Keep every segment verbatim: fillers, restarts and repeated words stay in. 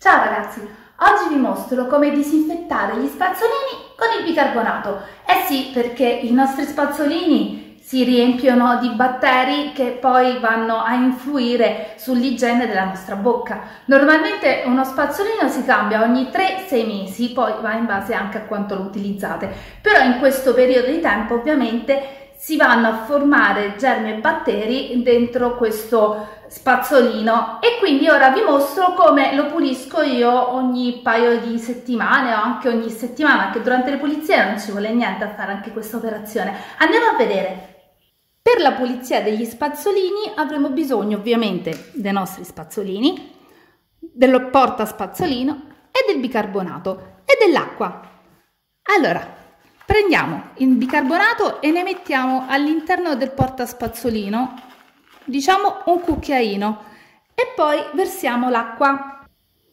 Ciao ragazzi, oggi vi mostro come disinfettare gli spazzolini con il bicarbonato. Eh sì, perché i nostri spazzolini si riempiono di batteri che poi vanno a influire sull'igiene della nostra bocca. Normalmente uno spazzolino si cambia ogni tre sei mesi, poi va in base anche a quanto lo utilizzate. Però in questo periodo di tempo ovviamente si vanno a formare germi e batteri dentro questo spazzolino e quindi ora vi mostro come lo pulisco io ogni paio di settimane o anche ogni settimana, che durante le pulizie non ci vuole niente a fare anche questa operazione. Andiamo a vedere. Per la pulizia degli spazzolini avremo bisogno ovviamente dei nostri spazzolini, del portaspazzolino e del bicarbonato e dell'acqua. Allora, prendiamo il bicarbonato e ne mettiamo all'interno del portaspazzolino, diciamo un cucchiaino, e poi versiamo l'acqua.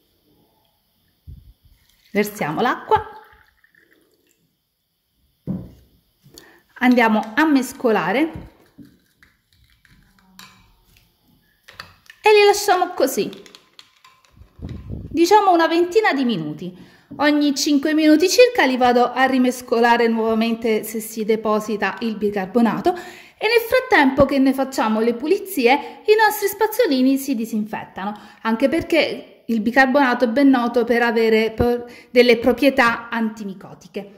Versiamo l'acqua, andiamo a mescolare e li lasciamo così, diciamo una ventina di minuti. Ogni cinque minuti circa li vado a rimescolare nuovamente se si deposita il bicarbonato e nel frattempo che ne facciamo le pulizie i nostri spazzolini si disinfettano, anche perché il bicarbonato è ben noto per avere delle proprietà antimicotiche.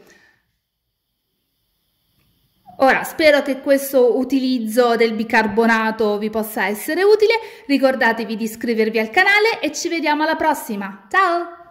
Ora, spero che questo utilizzo del bicarbonato vi possa essere utile, ricordatevi di iscrivervi al canale e ci vediamo alla prossima, ciao!